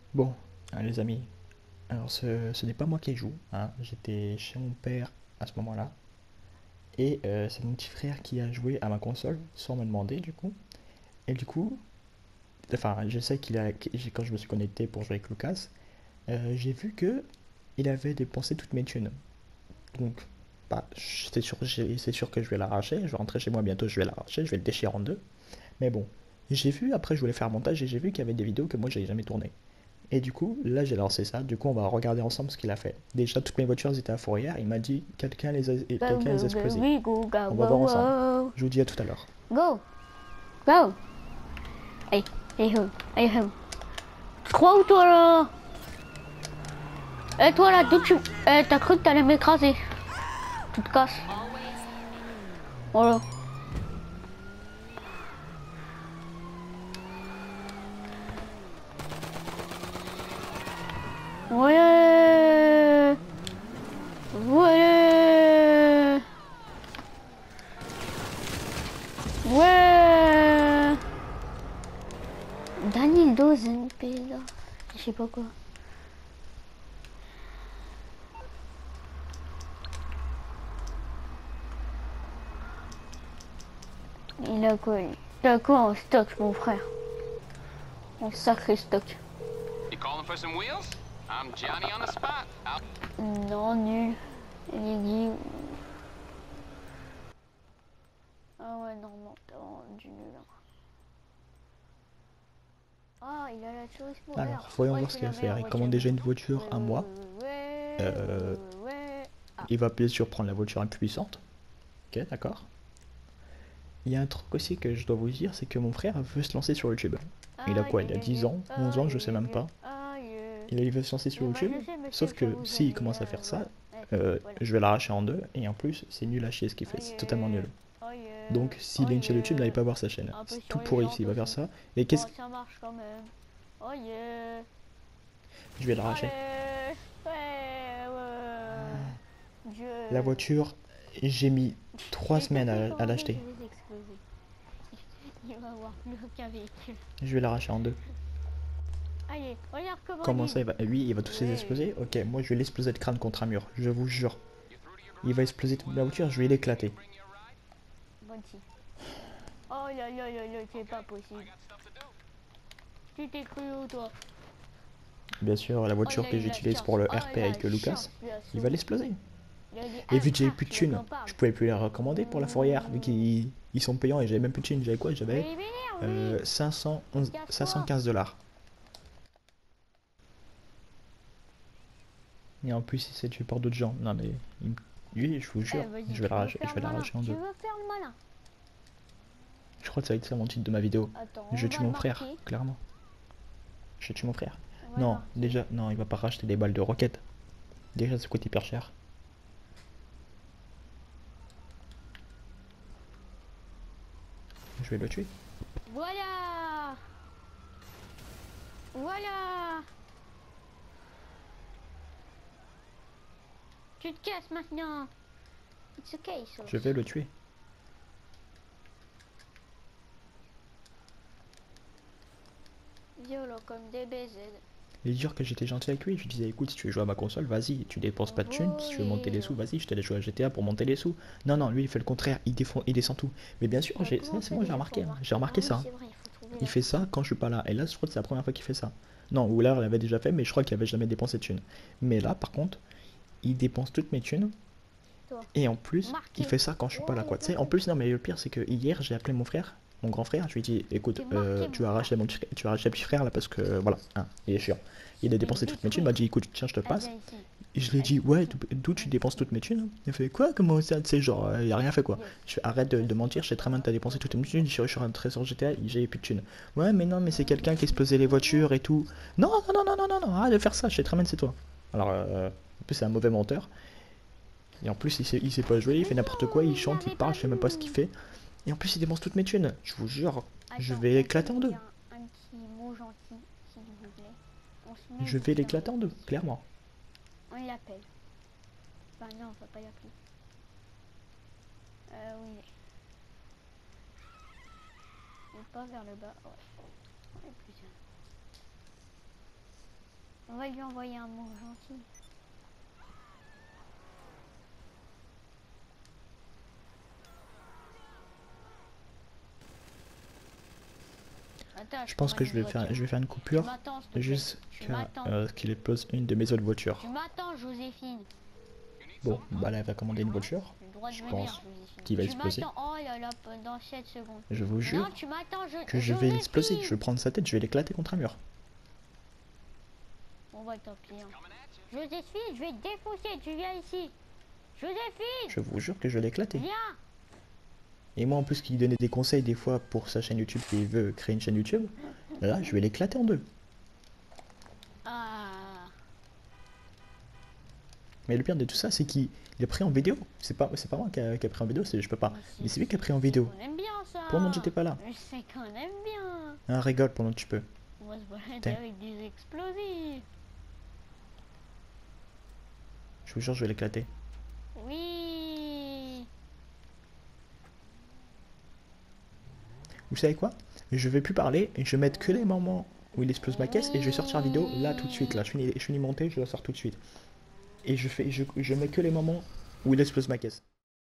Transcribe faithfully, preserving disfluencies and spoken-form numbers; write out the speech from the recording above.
Bon, hein, les amis, alors ce, ce n'est pas moi qui joue, hein. J'étais chez mon père à ce moment-là, et euh, c'est mon petit frère qui a joué à ma console sans me demander du coup. Et du coup, enfin, je sais qu'il a, quand je me suis connecté pour jouer avec Lucas, euh, j'ai vu que il avait dépensé toutes mes thunes. Donc, bah, c'est sûr, c'est sûr que je vais l'arracher. Je vais rentrer chez moi bientôt, je vais l'arracher, je vais le déchirer en deux. Mais bon, j'ai vu, après je voulais faire un montage et j'ai vu qu'il y avait des vidéos que moi j'avais jamais tournées. Et du coup, là j'ai lancé ça. Du coup, on va regarder ensemble ce qu'il a fait. Déjà, toutes mes voitures étaient à fourrière. Il m'a dit quelqu'un les a, Go, quelqu'un les a go, go, explosées. we go, go, On va go, voir ensemble. go. Je vous dis à tout à l'heure. Go, go. Hey, hey, hum, hey, hum. Tu crois où toi là? Eh toi là, d'où tu... Eh, t'as cru que t'allais m'écraser. Tu te casses. Voilà. Ouais. Ouais. Ouais. Danny Dozen, pizza. Je sais pas quoi. Il a quoi lui? Il a quoi en stock, mon frère? Un sacré stock. You calling for some wheels? I'm Johnny on the spot. I'll... Non, nul. Il est dit... Ah ouais, non, non, t'as vraiment du nul. Hein. Ah, il a la cerise pour air. Alors, voyons Ouais, voir ce c'est qu'il la va faire. meilleure Il voiture commande du déjà une monde. voiture Ouais, à moi. ouais, ouais, Euh, ouais, ouais. Ah, il va bien sûr prendre la voiture impuissante. Ok, d'accord. Il y a un truc aussi que je dois vous dire, c'est que mon frère veut se lancer sur YouTube. Il a aïe, quoi? Il aïe, a aïe, dix aïe, ans, onze ans, aïe, je sais même aïe, pas. aïe, aïe. Il veut se lancer sur Eh ben, YouTube, je sais, monsieur, sauf que que vous s'il aimez, commence à euh, faire ça, voilà. Ouais, euh, voilà. je vais l'arracher en deux, et en plus, c'est nul à chier ce qu'il fait, c'est totalement Aïe, nul. aïe, Donc, s'il a une aïe. chaîne YouTube, n'allez pas voir sa chaîne. Un peu C'est tout sur les pourri s'il jantes va faire aussi. ça. Et Bon, qu'est-ce que... ça marche quand même. Aïe. Je vais l'arracher. Allez. Ouais, ouais. La Dieu. voiture, j'ai mis trois Et ça semaines fait à, à comment je l'acheter. vais exploser. Il va avoir plus aucun véhicule. Je vais l'arracher en deux. Allez, regarde comment Comment il ça, dit. il va... lui, il va tous les Ouais. exploser? Ok, moi, je vais l'exploser de crâne contre un mur, je vous jure. You through to your Il va drive? exploser toute la voiture, je vais Let me l'éclater. bring you a ride? Bon si. Oh là là là là, c'est pas I possible. got stuff to do. Tu t'es cru où toi? Bien sûr, la Oh il voiture a que eu la j'utilise chance. pour le Oh R P la avec Lucas, chance de la il va souris. l'exploser. Il a dit Et ah vu que j'avais frère, plus de je le thunes, sens pas. je pouvais plus la recommander pour la fourrière, vu qu'ils ils sont payants et j'avais même plus de thunes. J'avais quoi? J'avais Mais il m'énerve lui. euh, cinq cent onze Casse-toi. cinq cent quinze dollars. Et en plus, il s'est tué par d'autres gens. Non mais, il lui, je vous Eh jure, vas-y, je vais tu veux l'arracher, faire je le vais malin. l'arracher en Tu deux. veux faire le malin. Je crois que ça va être ça mon titre de ma vidéo. Attends, Je on va tue le mon frère, marquer. clairement. Je tue mon frère. On va le Non, marquer. déjà, non, il va pas racheter des balles de roquettes. Déjà, ça coûte hyper cher. Je vais le tuer. Voilà. Voilà. Tu te casses maintenant. It's okay, sauce. Je vais le tuer. Violent comme des baisers. Et dire que j'étais gentil avec lui, je lui disais écoute, si tu veux jouer à ma console, vas-y, tu dépenses pas de thunes, si tu veux monter les Volé. sous, vas-y, je te laisse jouer à G T A pour monter les sous. Non, non, lui il fait le contraire, il, défend, il descend tout. Mais bien sûr, Euh, j'ai- ça comment on c'est fait moi j'ai déjà pour remarqué, le hein, marquer? j'ai Ah remarqué oui, ça. Hein. c'est vrai, il faut trouver Il la fait ça quand je suis pas là. Et là, je crois que c'est la première fois qu'il fait ça. Non, ou là, il l'avait déjà fait, mais je crois qu'il avait jamais dépensé de thunes. Mais là, par contre, il dépense toutes mes thunes. toi. Et en plus, Marqué. il fait ça quand je suis Oh, pas là, il y a quoi. Tu plein sais, de en trucs. plus, non, mais le pire, c'est que hier, j'ai appelé mon frère, mon grand frère, je lui ai dit, écoute, C'est euh, marqué, tu vas mon arracher frère. mon, petit- tu vas arracher le petit frère là parce que voilà, hein, il est chiant. Il a Mais dépensé toutes mes thunes, il détruire. m'a dit, écoute, tiens, je te Elle passe. vient ici. Et je lui ai Elle dit, vient ouais, ici. d'où tu Elle dépenses vient toutes mes ici. thunes? Il a fait, quoi, comment ça? Tu sais, genre, euh, il a rien fait quoi. Yes. Je fais, arrête de, de mentir, je sais très bien que t'as dépensé toutes mes thunes, je suis sur un trésor G T A, j'ai plus de thunes. Ouais, mais non, mais c'est quelqu'un qui explosait les voitures et tout. Non, non, non, non, non, non, non, arrête de faire ça, je sais très bien que c'est toi. Alors, euh, en plus, c'est un mauvais menteur. Et en plus, il sait, il sait pas jouer, il Mais fait n'importe quoi, non, il il chante, il n'avait pas parle, je sais même pas ce vu. qu'il fait. Et en plus, il dépense toutes mes thunes. Je vous jure, je Attends, vais on l'éclater peut en deux. dire un, un petit mot gentil, s'il vous plaît. On se met Je du vais l'éclater en deux, service. clairement. On l'appelle. Enfin non, on va pas l'appeler. Euh, oui. Et pas vers le bas. Ouais. On est plusieurs. On va lui envoyer un mot gentil. Attends, Je pense que je vais faire, je vais faire une coupure jusqu'à euh, qu'il explose une de mes autres voitures. Tu m'attends, Joséphine. Bon, bah là, elle va commander une voiture. Je pense qu'il va exploser. Oh là là, dans sept secondes. Je vous jure non, tu je... que je vais l'exploser. Je vais prendre sa tête, je vais l'éclater contre un mur. Bon bah tant pis. Hein. Joséphine, je vais te défoncer, tu viens ici. Joséphine. Je vous jure que je vais l'éclater. Viens. Et moi en plus qui lui donnait des conseils des fois pour sa chaîne YouTube, qui veut créer une chaîne YouTube, là je vais l'éclater en deux. Ah. Mais le pire de tout ça, c'est qu'il est pris en vidéo. C'est pas, c'est pas moi qui a, qui a pris en vidéo, je peux pas. Mais c'est lui qui a pris en vidéo. On aime bien ça. Pendant que j'étais pas là. C'est qu'on aime bien. Un rigole pendant que tu peux. On va se balader avec des explosifs. Je vous jure, je vais l'éclater. Oui. Vous savez quoi? Je vais plus parler et je vais mettre que les moments où il explose ma caisse et je vais sortir la vidéo là tout de suite. Là, je finis, je finis monter, je la sors tout de suite. Et je fais, je, je mets que les moments où il explose ma caisse.